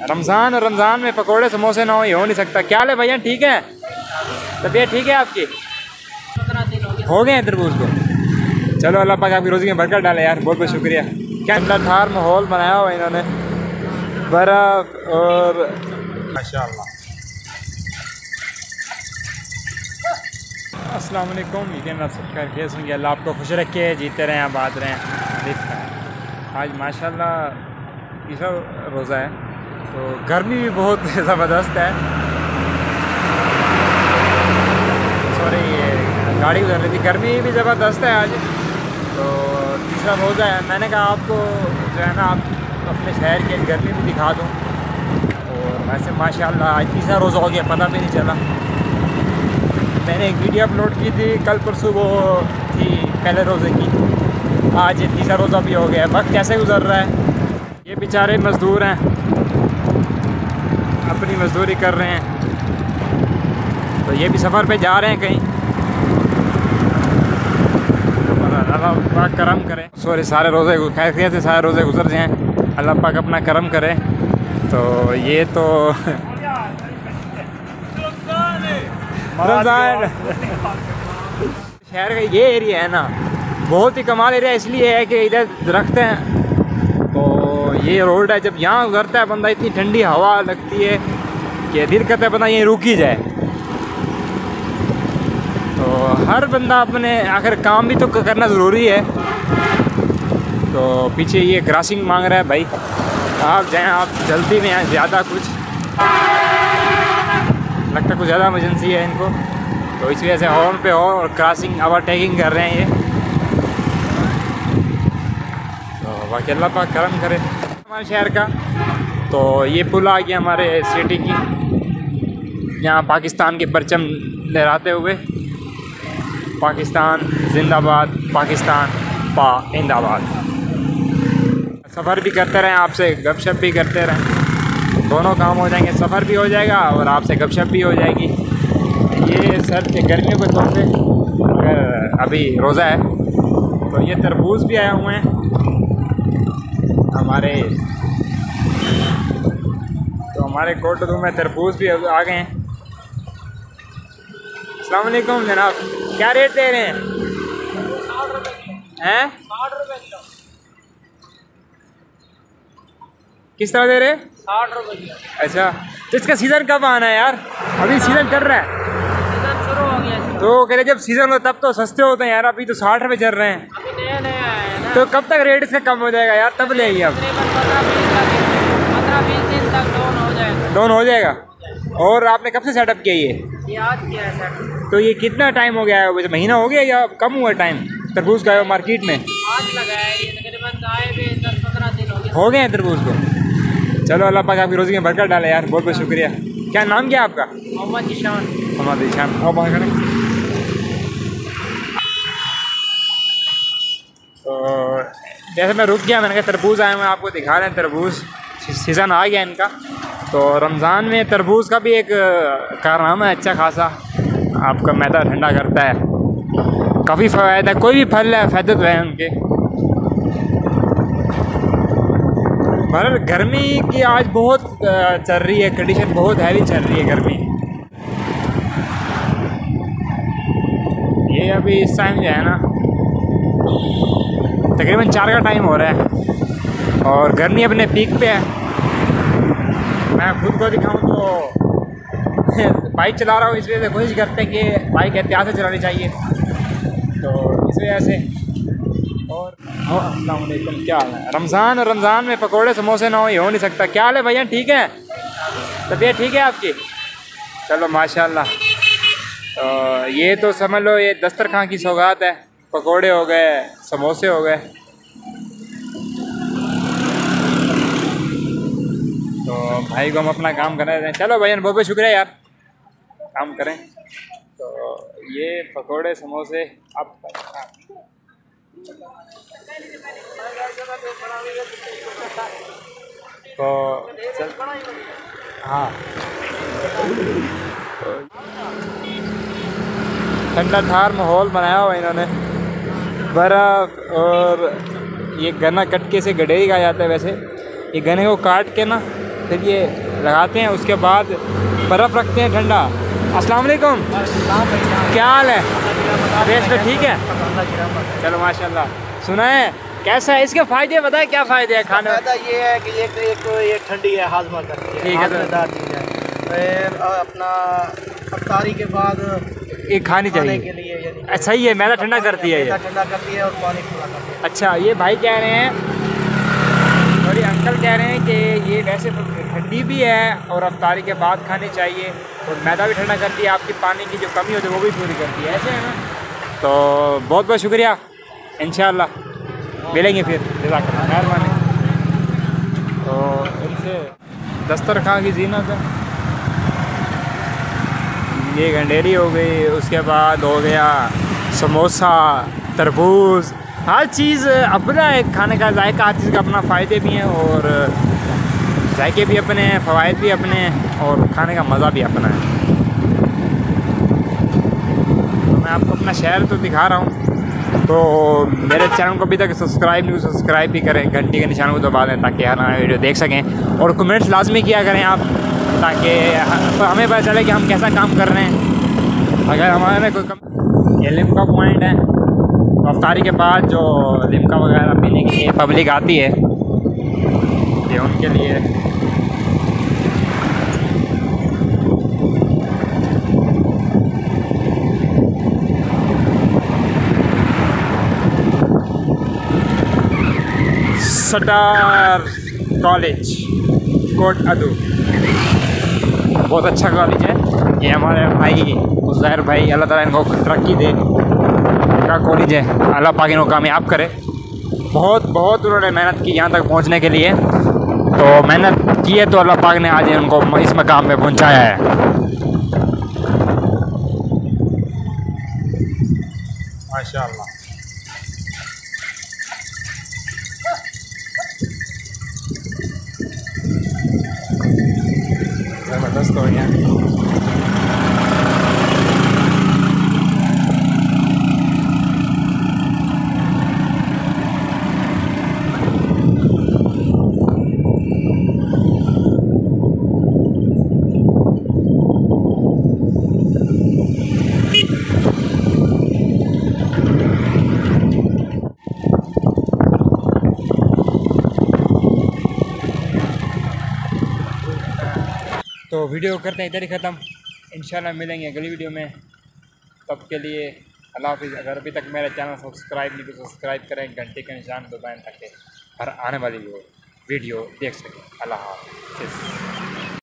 रमज़ान और रमज़ान में पकोड़े समोसे ना हो, ये हो नहीं सकता। क्या ले भैया, ठीक है? तबीयत ठीक है आपकी? हो गए हैं तरबूज को? चलो अल्लाह पाक आपकी रोज़ी में बरकत डाले यार, बहुत बहुत शुक्रिया। क्या ठंडा ठार माहौल बनाया हुआ इन्होंने, बर्फ़ और माशाअल्लाह। अस्सलाम वालेकुम, यकीन आप सब खैर सुनिए, अल्लाह आपको खुश रखे, जीते रहें, आबाद रहें। आज माशाअल्लाह तीसरा रोज़ा है, तो गर्मी भी बहुत ज़बरदस्त है। सॉरी, ये गाड़ी गुजर रही थी, गर्मी भी ज़बरदस्त है आज। तो तीसरा रोज़ा है, मैंने कहा आपको जो है ना, आप अपने शहर की गर्मी भी दिखा दूँ। और वैसे माशाअल्लाह आज तीसरा रोज़ा हो गया, पता भी नहीं चला। मैंने एक वीडियो अपलोड की थी कल परसों, वो थी पहले रोज़े की। आज ये तीसरा रोज़ा भी हो गया। वक्त कैसे गुजर रहा है, ये बेचारे मज़दूर हैं, अपनी मज़दूरी कर रहे हैं, तो ये भी सफ़र पे जा रहे हैं कहीं। अल्लाह पाक करम करें। सॉरी, सारे रोज़े खैरियत से सारे रोज़े गुजर जाएँ, अल्लाह पाक अपना करम करे। तो ये तो रमज़ान शहर का ये एरिया है ना, बहुत ही कमाल एरिया इसलिए है कि इधर दरख्त हैं। तो ये रोड है, जब यहाँ गुजरता है बंदा, इतनी ठंडी हवा लगती है कि दिल करता है बंदा यहीं रुक ही जाए। तो हर बंदा अपने आखिर काम भी तो करना ज़रूरी है। तो पीछे ये क्रॉसिंग मांग रहा है भाई, आप जाएँ, आप जल्दी में आए, ज़्यादा कुछ लगता कुछ ज़्यादा इमरजेंसी है इनको, तो इस वजह से हॉर्न पे हॉर्न और क्रॉसिंग ओवरटेकिंग कर रहे हैं ये। तो बाकी अल्लाह पाक करम करे हमारे शहर का। तो ये पुल आ गया हमारे सिटी की, यहाँ पाकिस्तान के परचम लहराते हुए, पाकिस्तान जिंदाबाद, पाकिस्तान पाइंदाबाद। सफ़र भी करते रहें, आपसे गपशप भी करते रहें, दोनों काम हो जाएंगे, सफ़र भी हो जाएगा और आपसे गपशप भी हो जाएगी। ये सर के गर्मियों के तौर पे, अगर अभी रोज़ा है तो ये तरबूज भी आए हुए हैं हमारे, तो हमारे कोटरू में तरबूज भी आ गए हैं। अस्सलाम वालेकुम जनाब, क्या रेट दे रहे हैं? 60 रुपये किलो। किस तरह दे रहे हैं? 60 रुपये किलो। अच्छा, तो इसका सीज़न कब आना है यार? अभी सीज़न कर रहा है, सीज़न शुरू हो गया है। तो कह रहे जब सीज़न हो तब तो सस्ते होते हैं यार, अभी तो 60 रुपये चल रहे हैं। अभी नया नया आया है ना, तो कब तक रेट इसका कम हो जाएगा यार, तब ले आइए अब। 15-20 दिन तक डाउन हो जाएगा। और आपने कब से सेटअप किया ये आज किया है सेटअप? तो ये कितना टाइम हो गया है, वैसे महीना हो गया या कम हुआ टाइम तरबूज का मार्केट में? आज लगाया है ये, तकरीबन आए भी 10-15 दिन हो गए हैं तरबूज को। चलो अल्लाह पाक आपकी रोज़ी में बरकत डाले यार, बहुत बहुत शुक्रिया। क्या नाम क्या आपका? मोहम्मद ईशान। मोहम्मद ईशान। और बात करें तो जैसे मैं रुक गया, मैंने कहा तरबूज आए हुए, आपको दिखा रहे हैं तरबूज, सीज़न आ गया इनका। तो रमज़ान में तरबूज का भी एक कारनामा है अच्छा खासा, आपका मैदा ठंडा करता है, काफ़ी फ़ायदा है। कोई भी फल है फ़ायदे तो है उनके। मगर गर्मी की आज बहुत चल रही है, कंडीशन बहुत हैवी चल रही है गर्मी। ये अभी इस टाइम जो है ना, तकरीबन 4 का टाइम हो रहा है और गर्मी अपने पीक पे है। मैं खुद को दिखाऊं तो बाइक चला रहा हूँ, इस वजह से कोशिश करते हैं कि बाइक एहतियात से चलानी चाहिए, तो इस वजह से। और अस्सलाम वालेकुम, क्या हाल है? रमज़ान और रमज़ान में पकोड़े समोसे ना हो, ये हो नहीं सकता। क्या हाल है भैया, ठीक है? तबीयत ठीक है आपकी? चलो माशाल्लाह। तो ये तो समझ लो ये दस्तरखान की सौगात है, पकोड़े हो गए, समोसे हो गए। तो भाई को हम अपना काम कर रहे हैं। चलो भैया बहुत बहुत शुक्रिया यार, काम करें। तो ये पकोड़े समोसे आप तो चल, हाँ, ठंडा ठार माहौल बनाया हुआ इन्होंने, बर्फ़ और ये गन्ना कटके से गडेरी कहा जाता है। वैसे ये गन्ने को काट के ना फिर ये लगाते हैं, उसके बाद बर्फ़ रखते हैं ठंडा। अस्सलाम वालेकुम, क्या हाल है? फेस पे ठीक है? चलो माशाल्लाह। सुना है कैसा है, इसके फ़ायदे बताए, क्या फ़ायदे हैं खाने? फ़ायदा ये है कि एक ठंडी है, हाजमा करती है, ठीक है। फिर अपना इफ्तारी के बाद ये खानी चाहिए के लिए, अच्छा ही है, मैदा ठंडा करती है, ये ठंडा करती है और पानी पूरा करती है। अच्छा, ये भाई कह रहे हैं, सॉरी अंकल कह रहे हैं कि ये वैसे ठंडी भी है और इफ्तारी के बाद खानी चाहिए, और मैदा भी ठंडा करती है, आपकी पानी की जो कमी होती है वो भी पूरी करती है, ऐसे है ना? तो बहुत बहुत शुक्रिया, इंशाल्लाह मिलेंगे फिर, जज़ाकल्लाह, मेहरबानी। तो इनसे दस्तरखान की ज़ीनत है, ये गंडेरी हो गई, उसके बाद हो गया समोसा, तरबूज, हर चीज़ अपना एक खाने का जायका, हर चीज़ का अपना फ़ायदे भी हैं और जायके भी अपने हैं, फ़वाइद भी अपने हैं और खाने का मज़ा भी अपना है। तो मैं आपको अपना शहर तो दिखा रहा हूँ, तो मेरे चैनल को अभी तक सब्सक्राइब नहीं, सब्सक्राइब भी करें, घंटी के निशान को दबा दें ताकि हर नया वीडियो देख सकें, और कमेंट्स लाजमी किया करें आप, ताकि हमें पता चले कि हम कैसा काम कर रहे हैं। अगर हमारे में कोई ये लिम्का पॉइंट है, तो इफ्तारी के बाद जो लिम्का वगैरह पीने के लिए पब्लिक आती है, ये उनके लिए सटार कॉलेज कोट अदू, बहुत अच्छा कॉलेज है ये। हमारे भाई उज़ैर भाई, अल्लाह ताला इनको तरक्की दे, का कॉलेज है, अल्लाह पाक इनको कामयाब करे। बहुत बहुत उन्होंने मेहनत की यहाँ तक पहुँचने के लिए, तो मेहनत की है तो अल्लाह पाक ने आज उनको इस मकाम पे पहुँचाया है, माशाअल्लाह। ज़बरदस्त हो गया। तो वीडियो करते हैं इधर ही ख़त्म, इंशाल्लाह मिलेंगे अगली वीडियो में, तब के लिए अल्लाह हाफ़िज़। अगर अभी तक मेरा चैनल सब्सक्राइब नहीं तो सब्सक्राइब करें, घंटे का निशान दबाएं ताकि हर आने वाली वीडियो देख सकें। अल्लाह हाफ़िज़।